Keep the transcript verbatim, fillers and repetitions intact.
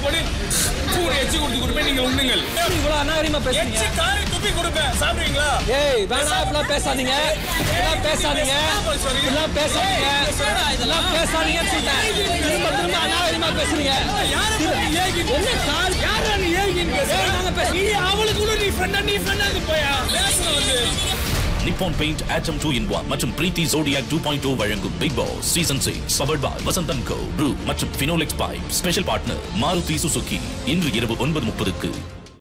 போடு பூனை எச்சி கொடுத்து கொடுப்பேன் நீங்க உண்ணுங்கள். இவ்வளவு அநாகரிகமா பேசுறீங்க. எச்சி காரி துப்பி கொடுப்பேன் சாப்பிடுவீங்களா? ஏய் வேணா இப்பெல்லாம் பேசாதீங்க. இதெல்லாம் பேசாதீங்க. இதெல்லாம் பேசாதீங்க. இதெல்லாம் பேசாதீங்கன்னு சொல்றேன். திரும்ப திரும்ப அநாகரிகமா பேசுறீங்க. என்ன கால் யாரா நீ ஏகின்னு பேசுறீங்க? நீ அவளுக்கு கூட நீ ஃப்ரெண்டா நீ ஃப்ரெண்டாக்கு போயா பேசுற வந்து Nippon Paint Atom two in one மற்றும் Preeti Zodiac two point oh வழங்கும் Bigg Boss Season six powered by Vasantan Co. Brew மற்றும் Phenolics Pipe. Special partner Maruti Suzuki. இன்று இரவு ஒன்பது முப்பதுக்கு